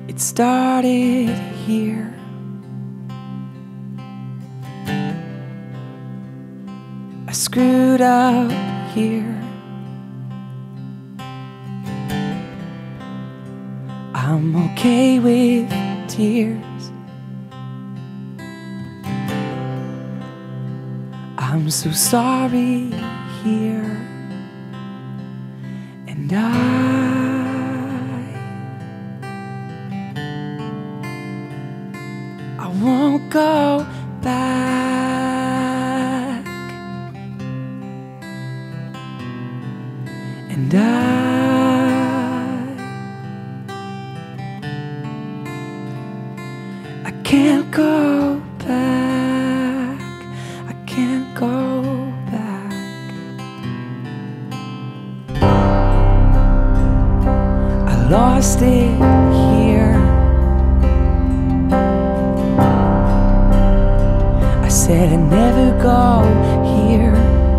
It started here. I screwed up here. I'm okay with tears. I'm so sorry here. And I won't go back. And I can't go back. I can't go back. I lost it here. I said I'd never go here.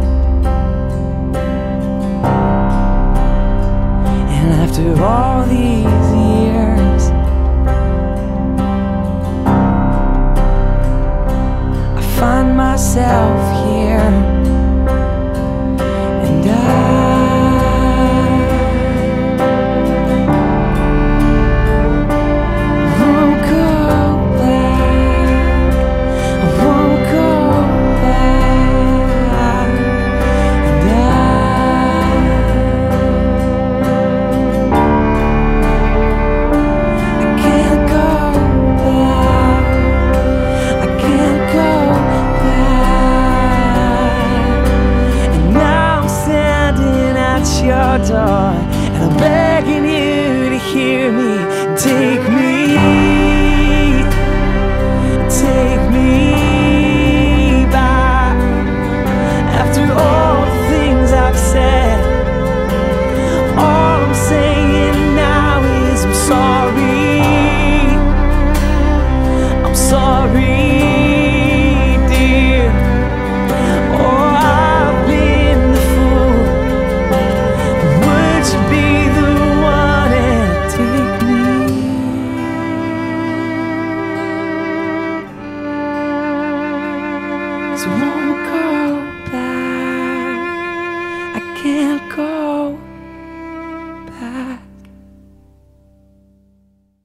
And after all these years, I find myself here. And I won't go back. I won't go back. And I can't go back. I can't go back. And now I'm standing at your door, and I'm begging you to hear me. Take me